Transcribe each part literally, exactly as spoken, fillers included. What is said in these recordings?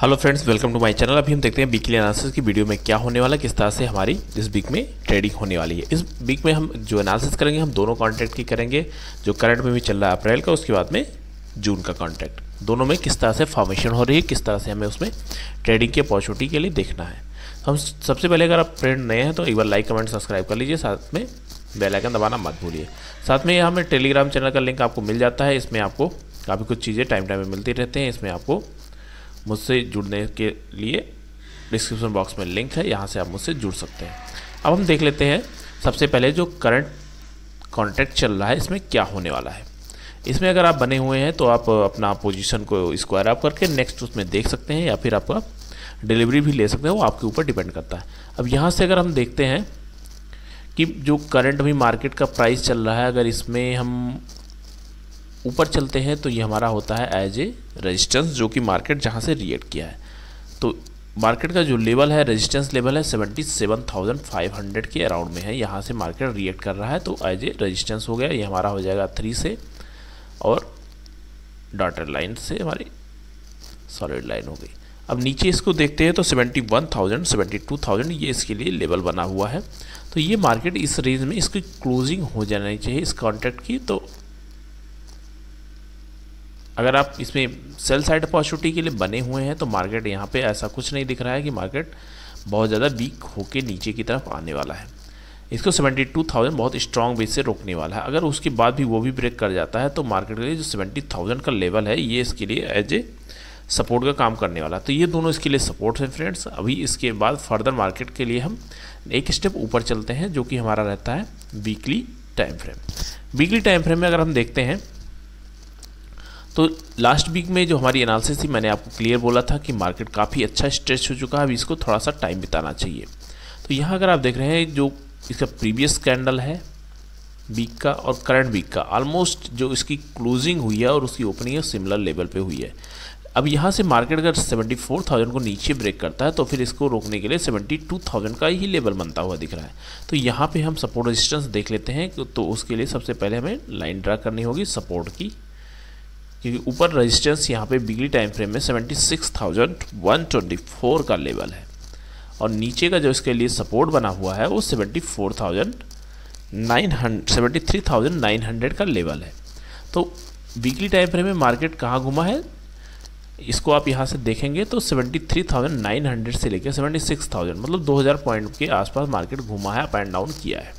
Hello friends, welcome to my channel. अभी हम देखते हैं वीकली एनालिसिस की वीडियो में क्या होने वाला है, किस तरह से हमारी इस वीक में ट्रेडिंग होने वाली है। इस वीक में हम जो एनालिसिस करेंगे हम दोनों कॉन्ट्रैक्ट की करेंगे, जो करंट में भी चल रहा है अप्रैल का, उसके बाद में जून का कॉन्ट्रैक्ट। दोनों में किस तरह से फॉर्मेशन हो रही है, किस तरह से हमें उसमें ट्रेडिंग की अपॉर्चुनिटी के लिए देखना है। हम सबसे पहले अगर आप फ्रेंड नए हैं तो एक बार लाइक कमेंट सब्सक्राइब कर लीजिए, साथ में बेल आइकन दबाना मत भूलिए। साथ में यहाँ में टेलीग्राम चैनल का लिंक आपको मिल जाता है। इसमें आपको काफ़ी कुछ चीज़ें टाइम टाइम में मिलती रहते हैं। इसमें आपको मुझसे जुड़ने के लिए डिस्क्रिप्शन बॉक्स में लिंक है, यहाँ से आप मुझसे जुड़ सकते हैं। अब हम देख लेते हैं सबसे पहले जो करंट कॉन्ट्रैक्ट चल रहा है इसमें क्या होने वाला है। इसमें अगर आप बने हुए हैं तो आप अपना पोजीशन को स्क्वायर अप करके नेक्स्ट उसमें देख सकते हैं, या फिर आपका डिलीवरी भी ले सकते हैं, वो आपके ऊपर डिपेंड करता है। अब यहाँ से अगर हम देखते हैं कि जो करंट भी मार्केट का प्राइस चल रहा है, अगर इसमें हम ऊपर चलते हैं तो ये हमारा होता है एज ए रेजिस्टेंस, जो कि मार्केट जहाँ से रिएक्ट किया है। तो मार्केट का जो लेवल है, रेजिस्टेंस लेवल है seventy seven thousand five hundred के अराउंड में है। यहाँ से मार्केट रिएक्ट कर रहा है तो एज ए रेजिस्टेंस हो गया। ये हमारा हो जाएगा थ्री से, और डॉटेड लाइन से हमारी सॉलिड लाइन हो गई। अब नीचे इसको देखते हैं तो seventy one thousand seventy two thousand ये इसके लिए लेवल बना हुआ है। तो ये मार्केट इस रेंज में इसकी क्लोजिंग हो जानी चाहिए इस कॉन्ट्रैक्ट की। तो अगर आप इसमें सेल साइड अपॉर्चुनिटी के लिए बने हुए हैं तो मार्केट यहाँ पे ऐसा कुछ नहीं दिख रहा है कि मार्केट बहुत ज़्यादा वीक होके नीचे की तरफ आने वाला है। इसको सेवेंटी टू थाउजेंड बहुत स्ट्रॉन्ग बेस से रोकने वाला है। अगर उसके बाद भी वो भी ब्रेक कर जाता है तो मार्केट के लिए जो सेवेंटी थाउजेंड का लेवल है ये इसके लिए एज ए सपोर्ट का काम करने वाला है। तो ये दोनों इसके लिए सपोर्ट है फ्रेंड्स। अभी इसके बाद फर्दर मार्केट के लिए हम एक स्टेप ऊपर चलते हैं, जो कि हमारा रहता है weekly time frame. Weekly time frame में अगर हम देखते हैं तो लास्ट वीक में जो हमारी एनालिसिस थी, मैंने आपको क्लियर बोला था कि मार्केट काफ़ी अच्छा स्ट्रेच हो चुका है, अभी इसको थोड़ा सा टाइम बिताना चाहिए। तो यहाँ अगर आप देख रहे हैं जो इसका प्रीवियस कैंडल है वीक का और करंट वीक का, ऑलमोस्ट जो इसकी क्लोजिंग हुई है और उसकी ओपनिंग है सिमिलर लेवल पे हुई है। अब यहाँ से मार्केट अगर सेवेंटी फोर थाउजेंड को नीचे ब्रेक करता है तो फिर इसको रोकने के लिए सेवेंटी टू थाउजेंड का ही लेवल बनता हुआ दिख रहा है। तो यहाँ पे हम सपोर्ट रेजिस्टेंस देख लेते हैं। तो उसके लिए सबसे पहले हमें लाइन ड्रा करनी होगी सपोर्ट की, क्योंकि ऊपर रेजिस्टेंस यहाँ पे वीकली टाइम फ्रेम में seventy six thousand one twenty four का लेवल है, और नीचे का जो इसके लिए सपोर्ट बना हुआ है वो seventy four thousand nine hundred seventy three thousand nine hundred का लेवल है। तो वीकली टाइम फ्रेम में मार्केट कहाँ घुमा है, इसको आप यहाँ से देखेंगे तो seventy three thousand nine hundred से लेकर सेवेंटी सिक्स थाउजेंड मतलब दो हज़ार पॉइंट के आसपास मार्केट घुमा है, अप एंड डाउन किया है।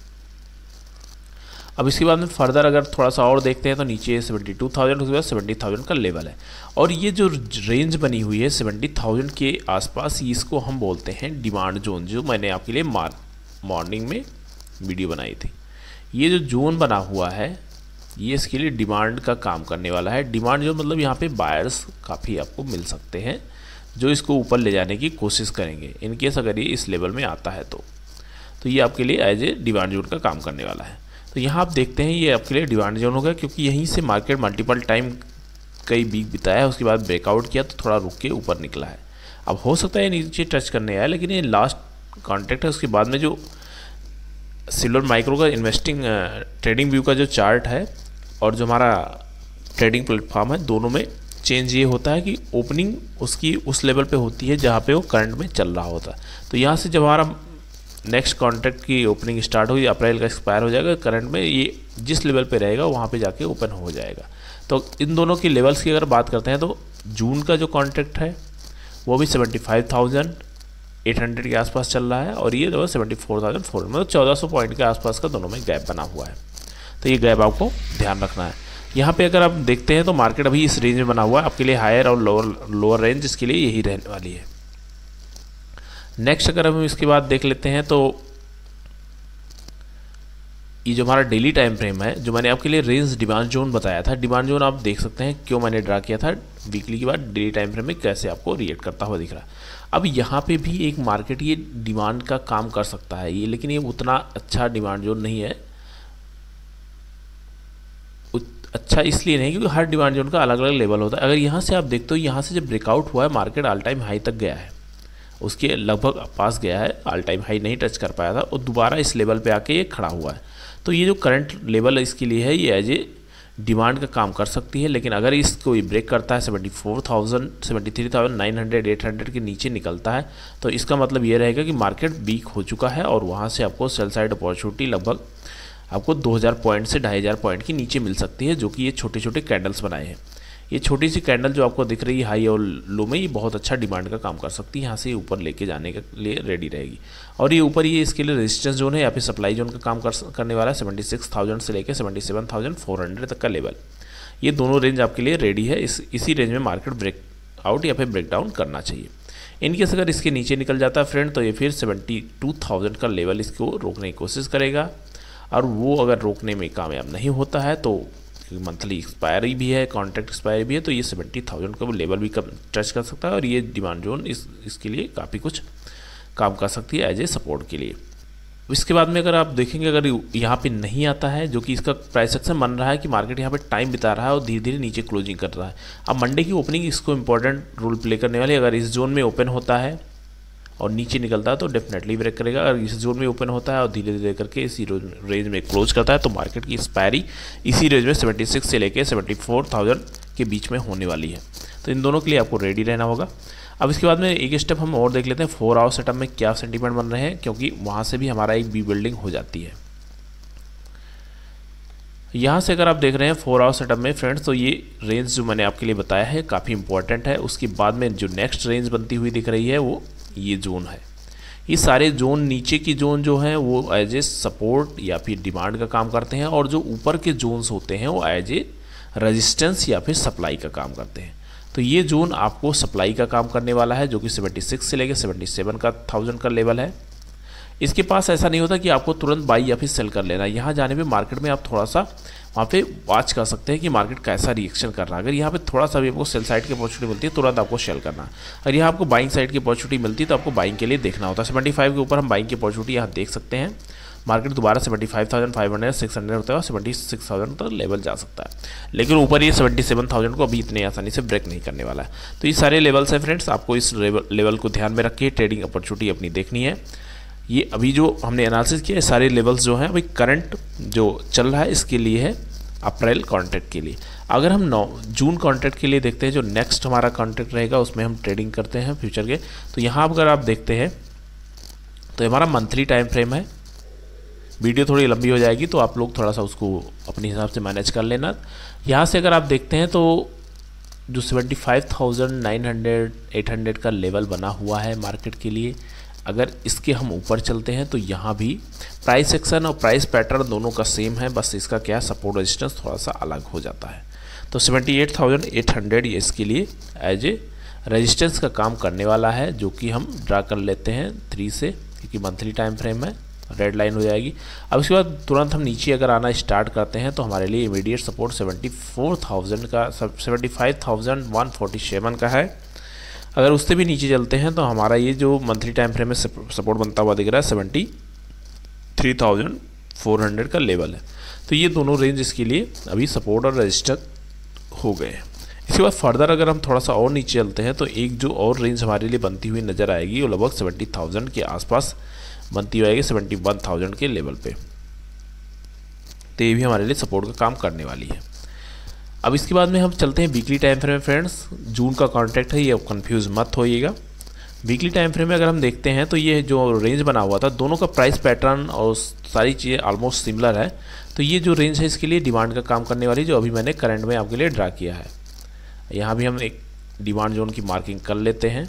अब इसके बाद में फर्दर अगर थोड़ा सा और देखते हैं तो नीचे सेवेंटी टू थाउजेंड, उसके बाद सेवेंटी थाउजेंड का लेवल है, और ये जो रेंज बनी हुई है सेवेंटी थाउजेंड के आसपास, इसको हम बोलते हैं डिमांड जोन, जो मैंने आपके लिए मार मॉर्निंग में वीडियो बनाई थी। ये जो जोन बना हुआ है ये इसके लिए डिमांड का काम करने वाला है। डिमांड जो मतलब यहाँ पे बायर्स काफ़ी आपको मिल सकते हैं जो इसको ऊपर ले जाने की कोशिश करेंगे, इनकेस अगर ये इस लेवल में आता है तो तो ये आपके लिए एज ए डिमांड जोन का काम करने वाला है। तो यहाँ आप देखते हैं ये आपके लिए डिमांड जोन होगा, क्योंकि यहीं से मार्केट मल्टीपल टाइम कई वीक बिताया है, उसके बाद ब्रेकआउट किया तो थोड़ा रुक के ऊपर निकला है। अब हो सकता है नीचे टच करने आया, लेकिन ये लास्ट कॉन्ट्रैक्ट है। उसके बाद में जो सिल्वर माइक्रो का इन्वेस्टिंग ट्रेडिंग व्यू का जो चार्ट है और जो हमारा ट्रेडिंग प्लेटफॉर्म है, दोनों में चेंज ये होता है कि ओपनिंग उसकी उस लेवल पे होती है जहाँ पे वो करंट में चल रहा होता है। तो यहाँ से जब हमारा नेक्स्ट कॉन्ट्रैक्ट की ओपनिंग स्टार्ट होगी, अप्रैल का एक्सपायर हो जाएगा, करंट में ये जिस लेवल पे रहेगा वहाँ पे जाके ओपन हो जाएगा। तो इन दोनों की लेवल्स की अगर बात करते हैं तो जून का जो कॉन्ट्रैक्ट है वो भी seventy five thousand eight hundred के आसपास चल रहा है, और ये जो है seventy four thousand four hundred मतलब चौदह सौ पॉइंट के आसपास का दोनों में गैप बना हुआ है। तो ये गैप आपको ध्यान रखना है। यहाँ पे अगर आप देखते हैं तो मार्केट अभी इस रेंज में बना हुआ है, आपके लिए हायर और लोअर लोअर रेंज इसके लिए यही रहने वाली है। नेक्स्ट अगर हम इसके बाद देख लेते हैं तो ये जो हमारा डेली टाइम फ्रेम है, जो मैंने आपके लिए रेंज डिमांड जोन बताया था, डिमांड जोन आप देख सकते हैं क्यों मैंने ड्रा किया था वीकली के बाद डेली टाइम फ्रेम में कैसे आपको रिएक्ट करता हुआ दिख रहा है। अब यहाँ पे भी एक मार्केट ये डिमांड का काम कर सकता है ये, लेकिन ये उतना अच्छा डिमांड जोन नहीं है। अच्छा इसलिए नहीं क्योंकि हर डिमांड जोन का अलग अलग लेवल होता है। अगर यहाँ से आप देखते हो, यहाँ से जब ब्रेकआउट हुआ है मार्केट ऑल टाइम हाई तक गया है, उसके लगभग पास गया है, ऑल टाइम हाई नहीं टच कर पाया था, और दोबारा इस लेवल पे आके ये खड़ा हुआ है। तो ये जो करंट लेवल इसके लिए है ये एज ए डिमांड का काम कर सकती है, लेकिन अगर इसको ये ब्रेक करता है seventy four thousand seventy three thousand nine hundred eight hundred के नीचे निकलता है तो इसका मतलब ये रहेगा कि मार्केट वीक हो चुका है और वहाँ से आपको सेल साइड अपॉर्चुनिटी लगभग आपको दो हज़ार पॉइंट से ढाई हज़ार पॉइंट के नीचे मिल सकती है, जो कि ये छोटे छोटे कैंडल्स बनाए हैं। ये छोटी सी कैंडल जो आपको दिख रही है हाई और लो में, ये बहुत अच्छा डिमांड का काम कर सकती है, यहाँ से ऊपर लेके जाने के लिए रेडी रहेगी। और ये ऊपर ये इसके लिए रेजिस्टेंस जोन है या फिर सप्लाई जोन का काम कर करने वाला है सेवेंटी सिक्स थाउजेंड से लेकर seventy seven thousand four hundred तक का लेवल। ये दोनों रेंज आपके लिए रेडी है, इस इसी रेंज में मार्केट ब्रेक आउट या फिर ब्रेक डाउन करना चाहिए। इनकेस अगर इसके नीचे निकल जाता है फ्रेंड तो ये फिर सेवेंटी टू थाउजेंड का लेवल इसको रोकने की कोशिश करेगा, और वो अगर रोकने में कामयाब नहीं होता है तो मंथली एक्सपायरी भी है, कॉन्ट्रैक्ट एक्सपायरी भी है, तो ये सेवेंटी थाउजेंड का वो लेवल भी कम टच कर सकता है और ये डिमांड जोन इस इसके लिए काफ़ी कुछ काम कर सकती है एज ए सपोर्ट के लिए। इसके बाद में अगर आप देखेंगे अगर यहाँ पे नहीं आता है, जो कि इसका प्राइस एक्शन बन रहा है कि मार्केट यहाँ पे टाइम बिता रहा है और धीरे धीरे नीचे क्लोजिंग कर रहा है। अब मंडे की ओपनिंग इसको इंपॉर्टेंट रोल प्ले करने वाली, अगर इस जोन में ओपन होता है और नीचे निकलता है तो डेफिनेटली ब्रेक करेगा, अगर इस जोन में ओपन होता है और धीरे धीरे करके इसी रेंज में क्लोज करता है तो मार्केट की एक्सपायरी इसी रेंज में सेवेंटी सिक्स से लेकर सेवेंटी फोर थाउजेंड के बीच में होने वाली है। तो इन दोनों के लिए आपको रेडी रहना होगा। अब इसके बाद में एक स्टेप हम और देख लेते हैं फोर आवर सेटअप में क्या सेंटीमेंट बन रहे हैं, क्योंकि वहाँ से भी हमारा एक बी बिल्डिंग हो जाती है। यहाँ से अगर आप देख रहे हैं फोर आवर सेटअप में फ्रेंड्स, तो ये रेंज जो मैंने आपके लिए बताया है काफ़ी इंपॉर्टेंट है। उसके बाद में जो नेक्स्ट रेंज बनती हुई दिख रही है वो ये जोन है। ये सारे जोन नीचे की जोन जो है वो एज ए सपोर्ट या फिर डिमांड का काम करते हैं, और जो ऊपर के जोन्स होते हैं वो एज ए रेजिस्टेंस या फिर सप्लाई का काम करते हैं। तो ये जोन आपको सप्लाई का काम करने वाला है, जो कि सेवेंटी सिक्स से लेकर सेवेंटी सेवन का थाउजेंड का लेवल है। इसके पास ऐसा नहीं होता कि आपको तुरंत बाई या फिर सेल कर लेना। यहाँ जाने पे मार्केट में आप थोड़ा सा वहाँ पे वॉच कर सकते हैं कि मार्केट कैसा रिएक्शन कर रहा है। अगर यहाँ पे थोड़ा सा भी आपको सेल साइड की अपॉर्चुनिटी मिलती है तुरंत आपको सेल करना। अगर यहाँ आपको बाइंग साइड की अपॉर्चुनिटी मिलती है तो आपको बाइंग के लिए देखना होता है। सेवेंटी फाइव के ऊपर हम बाइंग की अपॉर्चुनिटी यहाँ देख सकते हैं। मार्केट दोबारा seventy five thousand five hundred six hundred होता है और सेवेंटी सिक्स थाउजेंड तक लेवल जा सकता है, लेकिन ऊपर ये सेवेंटी सेवन थाउजेंड को अभी इतनी आसानी से ब्रेक नहीं करने वाला है। तो ये सारे लेवल्स हैं फ्रेंड्स, आपको इस लेवल को ध्यान में रख के ट्रेडिंग अपॉर्चुनिटी अपनी देखनी है। ये अभी जो हमने एनालिसिस किया है सारे लेवल्स जो हैं अभी करंट जो चल रहा है इसके लिए है अप्रैल कॉन्ट्रैक्ट के लिए। अगर हम नौ जून कॉन्ट्रैक्ट के लिए देखते हैं, जो नेक्स्ट हमारा कॉन्ट्रैक्ट रहेगा उसमें हम ट्रेडिंग करते हैं फ्यूचर के, तो यहाँ अगर आप देखते हैं तो हमारा मंथली टाइम फ्रेम है। वीडियो थोड़ी लंबी हो जाएगी तो आप लोग थोड़ा सा उसको अपने हिसाब से मैनेज कर लेना। यहाँ से अगर आप देखते हैं तो जो seventy five thousand nine hundred eight hundred का लेवल बना हुआ है मार्केट के लिए, अगर इसके हम ऊपर चलते हैं तो यहाँ भी प्राइस एक्शन और प्राइस पैटर्न दोनों का सेम है, बस इसका क्या सपोर्ट रेजिस्टेंस थोड़ा सा अलग हो जाता है। तो seventy eight thousand eight hundred ये इसके लिए एज ए रेजिस्टेंस का काम करने वाला है, जो कि हम ड्रा कर लेते हैं थ्री से, क्योंकि मंथली टाइम फ्रेम है, रेड लाइन हो जाएगी। अब इसके बाद तुरंत हम नीचे अगर आना स्टार्ट करते हैं तो हमारे लिए immediate support seventy four thousand का seventy five thousand one forty seven का है। अगर उससे भी नीचे चलते हैं तो हमारा ये जो मंथली टाइम फ्रेम में सपोर्ट बनता हुआ दिख रहा है seventy three thousand four hundred का लेवल है। तो ये दोनों रेंज इसके लिए अभी सपोर्ट और रजिस्टर हो गए हैं। इसके बाद फर्दर अगर हम थोड़ा सा और नीचे चलते हैं तो एक जो और रेंज हमारे लिए बनती हुई नज़र आएगी वो लगभग सेवेंटी थाउजेंड के आसपास बनती हुई आएगी, सेवेंटी वन थाउजेंड के लेवल पे। तो ये भी हमारे लिए सपोर्ट का काम करने वाली है। अब इसके बाद में हम चलते हैं वीकली टाइम फ्रेम में फ्रेंड्स। जून का कॉन्ट्रैक्ट है, ये कंफ्यूज मत होइएगा। वीकली टाइम फ्रेम में अगर हम देखते हैं तो ये जो रेंज बना हुआ था दोनों का प्राइस पैटर्न और सारी चीज़ें ऑलमोस्ट सिमिलर है। तो ये जो रेंज है इसके लिए डिमांड का काम करने वाली, जो अभी मैंने करंट में आपके लिए ड्रा किया है। यहाँ भी हम एक डिमांड जोन की मार्किंग कर लेते हैं।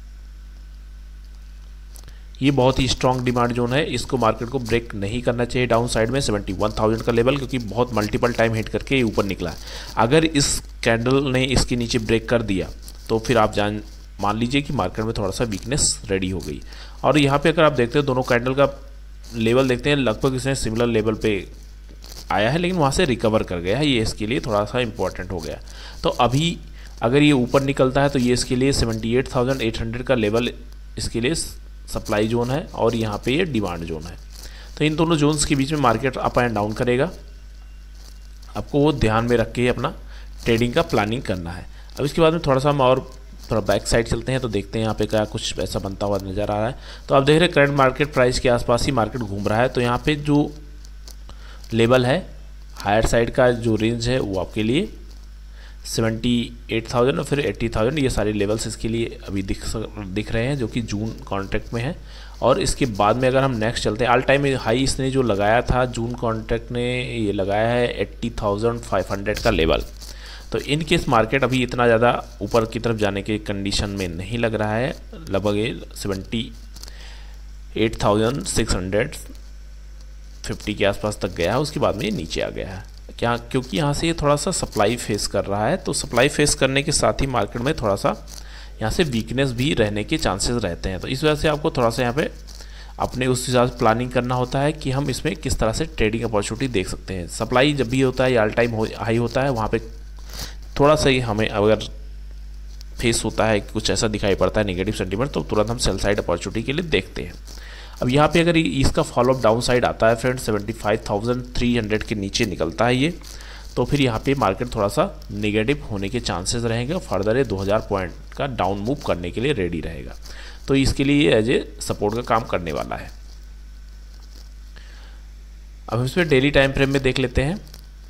ये बहुत ही स्ट्रॉन्ग डिमांड जोन है, इसको मार्केट को ब्रेक नहीं करना चाहिए डाउन साइड में सेवेंटी वन थाउजेंड का लेवल, क्योंकि बहुत मल्टीपल टाइम हिट करके ये ऊपर निकला है। अगर इस कैंडल ने इसके नीचे ब्रेक कर दिया तो फिर आप जान मान लीजिए कि मार्केट में थोड़ा सा वीकनेस रेडी हो गई। और यहाँ पे अगर आप देखते हैं दोनों कैंडल का लेवल देखते हैं, लगभग इसने सिमिलर लेवल पे आया है, लेकिन वहाँ से रिकवर कर गया है। ये इसके लिए थोड़ा सा इंपॉर्टेंट हो गया। तो अभी अगर ये ऊपर निकलता है तो ये इसके लिए seventy eight thousand eight hundred का लेवल इसके लिए सप्लाई जोन है और यहाँ पे ये डिमांड जोन है। तो इन दोनों जोन्स के बीच में मार्केट अप एंड डाउन करेगा, आपको वो ध्यान में रख के अपना ट्रेडिंग का प्लानिंग करना है। अब इसके बाद में थोड़ा सा हम और थोड़ा बैक साइड चलते हैं तो देखते हैं यहाँ पे क्या कुछ ऐसा बनता हुआ नज़र आ रहा है। तो आप देख रहे हैं करंट मार्केट प्राइस के आसपास ही मार्केट घूम रहा है। तो यहाँ पे जो लेवल है हायर साइड का जो रेंज है वो आपके लिए सेवेंटी एट थाउजेंड और फिर एट्टी थाउजेंड, ये सारे लेवल्स इसके लिए अभी दिख दिख रहे हैं जो कि जून कॉन्ट्रैक्ट में है। और इसके बाद में अगर हम नेक्स्ट चलते हैं, ऑल टाइम हाई इसने जो लगाया था जून कॉन्ट्रैक्ट ने ये लगाया है एट्टी थाउजेंड फाइव हंड्रेड का लेवल। तो इन केस मार्केट अभी इतना ज़्यादा ऊपर की तरफ जाने के कंडीशन में नहीं लग रहा है, लगभग ये seventy eight thousand six hundred fifty के आसपास तक गया है, उसके बाद में ये नीचे आ गया है। क्या? क्योंकि यहाँ से ये थोड़ा सा सप्लाई फेस कर रहा है, तो सप्लाई फेस करने के साथ ही मार्केट में थोड़ा सा यहाँ से वीकनेस भी रहने के चांसेस रहते हैं। तो इस वजह से आपको थोड़ा सा यहाँ पे अपने उस हिसाब से प्लानिंग करना होता है कि हम इसमें किस तरह से ट्रेडिंग अपॉर्चुनिटी देख सकते हैं। सप्लाई जब भी होता है या ऑल टाइम हाई होता है, वहाँ पे थोड़ा सा ही हमें अगर फेस होता है कुछ ऐसा दिखाई पड़ता है नेगेटिव सेंटीमेंट, तो तुरंत हम सेल साइड अपॉर्चुनिटी के लिए देखते हैं। अब यहाँ पे अगर इसका फॉलोअप डाउन साइड आता है friends, seventy five thousand three hundred के नीचे निकलता है ये, तो फिर यहाँ पे मार्केट थोड़ा सा नेगेटिव होने के चांसेस रहेंगे और फर्दर ये दो हज़ार पॉइंट का डाउन मूव करने के लिए रेडी रहेगा। तो इसके लिए एज ए सपोर्ट का काम करने वाला है। अब हम इसमें डेली टाइम फ्रेम में देख लेते हैं।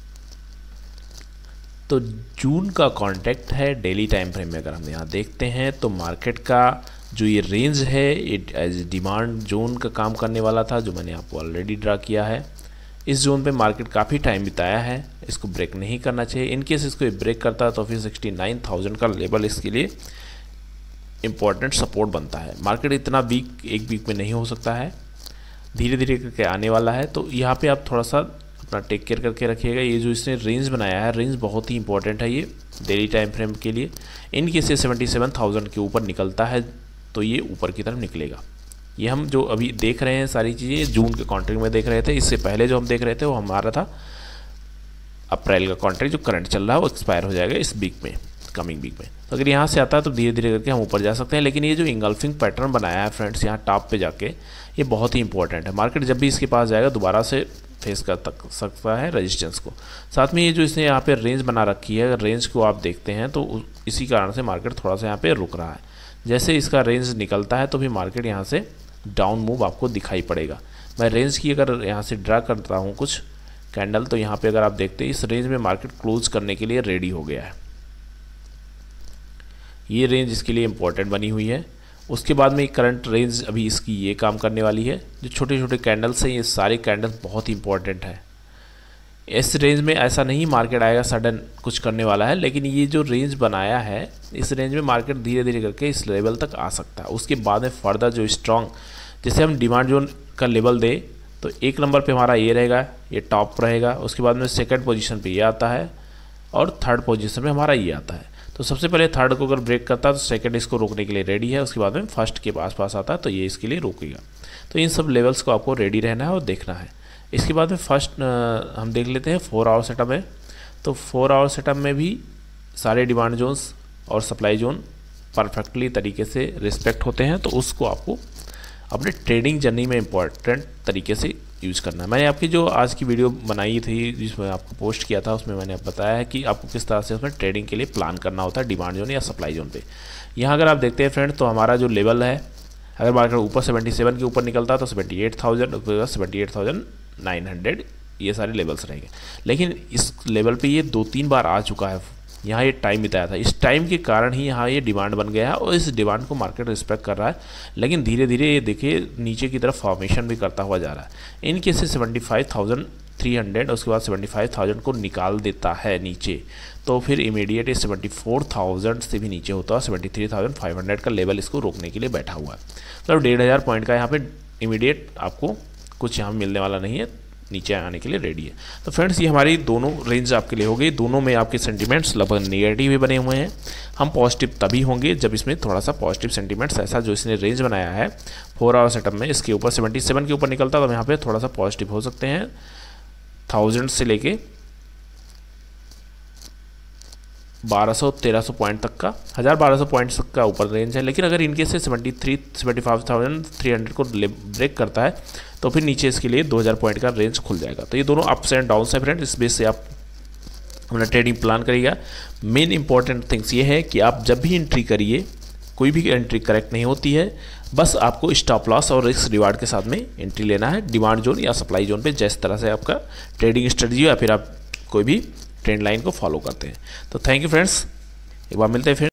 तो जून का कॉन्ट्रैक्ट है, डेली टाइम फ्रेम में अगर हम यहाँ देखते हैं तो मार्केट का जो ये रेंज है इट एज डिमांड जोन का काम करने वाला था, जो मैंने आपको ऑलरेडी ड्रा किया है। इस जोन पे मार्केट काफ़ी टाइम बिताया है, इसको ब्रेक नहीं करना चाहिए। इन केस इसको ब्रेक करता है तो फिर सिक्सटी नाइन थाउजेंड का लेवल इसके लिए इम्पॉर्टेंट सपोर्ट बनता है। मार्केट इतना वीक एक वीक में नहीं हो सकता है, धीरे धीरे करके आने वाला है। तो यहाँ पे आप थोड़ा सा अपना टेक केयर करके रखिएगा। ये जो इसने रेंज बनाया है, रेंज बहुत ही इंपॉर्टेंट है ये डेली टाइम फ्रेम के लिए। इन केस ये सेवेंटी सेवन थाउजेंड के ऊपर निकलता है तो ये ऊपर की तरफ निकलेगा। ये हम जो अभी देख रहे हैं सारी चीज़ें जून के कॉन्ट्रैक्ट में देख रहे थे। इससे पहले जो हम देख रहे थे वो हमारा था अप्रैल का कॉन्ट्रैक्ट, जो करंट चल रहा है वो एक्सपायर हो जाएगा इस वीक में, कमिंग वीक में। तो अगर यहाँ से आता है तो धीरे धीरे करके हम ऊपर जा सकते हैं। लेकिन ये जो इंगल्फिंग पैटर्न बनाया है फ्रेंड्स यहाँ टॉप पे जाके, ये बहुत ही इंपॉर्टेंट है। मार्केट जब भी इसके पास जाएगा दोबारा से फेस कर तक सकता है रेजिस्टेंस को। साथ में ये जो इसने यहाँ पे रेंज बना रखी है, अगर रेंज को आप देखते हैं तो इसी कारण से मार्केट थोड़ा सा यहाँ पे रुक रहा है। जैसे इसका रेंज निकलता है तो फिर मार्केट यहाँ से डाउन मूव आपको दिखाई पड़ेगा। मैं रेंज की अगर यहाँ से ड्रा करता हूँ कुछ कैंडल, तो यहाँ पे अगर आप देखते हैं इस रेंज में मार्केट क्लोज करने के लिए रेडी हो गया है। ये रेंज इसके लिए इम्पोर्टेंट बनी हुई है। उसके बाद में करंट रेंज अभी इसकी ये काम करने वाली है। जो छोटे छोटे कैंडल्स हैं ये सारे कैंडल्स बहुत ही इंपॉर्टेंट है। इस रेंज में ऐसा नहीं मार्केट आएगा सडन कुछ करने वाला है, लेकिन ये जो रेंज बनाया है इस रेंज में मार्केट धीरे धीरे करके इस लेवल तक आ सकता है। उसके बाद में फर्दर जो स्ट्रॉन्ग, जैसे हम डिमांड जोन का लेवल दे तो एक नंबर पे हमारा ये रहेगा, ये टॉप रहेगा। उसके बाद में सेकंड पोजीशन पे ये आता है और थर्ड पोजीशन में हमारा ये आता है। तो सबसे पहले थर्ड को अगर ब्रेक करता है तो सेकंड इसको रोकने के लिए रेडी है। उसके बाद में फर्स्ट के पास पास आता है तो ये इसके लिए रोकेगा। तो इन सब लेवल्स को आपको रेडी रहना है और देखना है। इसके बाद में फर्स्ट हम देख लेते हैं फोर आवर सेटअप में। तो फोर आवर सेटअप में भी सारे डिमांड जोन्स और सप्लाई जोन परफेक्टली तरीके से रिस्पेक्ट होते हैं, तो उसको आपको अपने ट्रेडिंग जर्नी में इम्पॉर्टेंट तरीके से यूज़ करना है। मैंने आपकी जो आज की वीडियो बनाई थी जिसमें आपको पोस्ट किया था, उसमें मैंने बताया है कि आपको किस तरह से उसमें ट्रेडिंग के लिए प्लान करना होता है डिमांड जोन या सप्लाई जोन पे। यहाँ अगर आप देखते हैं फ्रेंड, तो हमारा जो लेवल है, अगर मार्केट ऊपर सेवेंटी सेवन के ऊपर निकलता है तो seventy eight thousand seventy eight thousand nine hundred ये सारे लेवल्स रहेंगे। लेकिन इस लेवल पे ये दो तीन बार आ चुका है, यहाँ ये टाइम बिताया था। इस टाइम के कारण ही यहाँ ये डिमांड बन गया है और इस डिमांड को मार्केट रिस्पेक्ट कर रहा है। लेकिन धीरे धीरे ये देखिए नीचे की तरफ फॉर्मेशन भी करता हुआ जा रहा है। इन केस से seventy five thousand three hundred उसके बाद सेवेंटी फाइव थाउजेंड को निकाल देता है नीचे, तो फिर इमीडिएट ये सेवेंटी फोर थाउजेंड से भी नीचे होता है। Seventy three thousand five hundred का लेवल इसको रोकने के लिए बैठा हुआ है। मतलब डेढ़ हज़ार पॉइंट का यहाँ पे इमीडिएट आपको कुछ यहाँ मिलने वाला नहीं है, नीचे आने के लिए रेडी है। तो फ्रेंड्स ये हमारी दोनों रेंज आपके लिए हो गई। दोनों में आपके सेंटीमेंट्स लगभग नेगेटिव ही बने हुए हैं। हम पॉजिटिव तभी होंगे जब इसमें थोड़ा सा पॉजिटिव सेंटीमेंट्स, ऐसा जो इसने रेंज बनाया है फोर आवर सेटअप में, इसके ऊपर सेवेंटी सेवन के ऊपर निकलता है तो यहाँ पे थोड़ा सा पॉजिटिव हो सकते हैं। थाउजेंड से लेके बारह सौ तेरह सौ पॉइंट तक का, हज़ार बारह सौ पॉइंट तक का ऊपर रेंज है। लेकिन अगर इनके से seventy three seventy five thousand three hundred को ब्रेक करता है तो फिर नीचे इसके लिए दो हज़ार पॉइंट का रेंज खुल जाएगा। तो ये दोनों अप्स एंड डाउन्स है फ्रेंड, इस बेस से आप अपना ट्रेडिंग प्लान करिएगा। मेन इंपॉर्टेंट थिंग्स ये है कि आप जब भी एंट्री करिए, कोई भी एंट्री करेक्ट नहीं होती है, बस आपको स्टॉप लॉस और रिस्क रिवार्ड के साथ में एंट्री लेना है डिमांड जोन या सप्लाई जोन पे। जिस तरह से आपका ट्रेडिंग स्ट्रेटजी या फिर आप कोई भी ट्रेंड लाइन को फॉलो करते हैं। तो थैंक यू फ्रेंड्स, एक बार मिलते हैं फिर।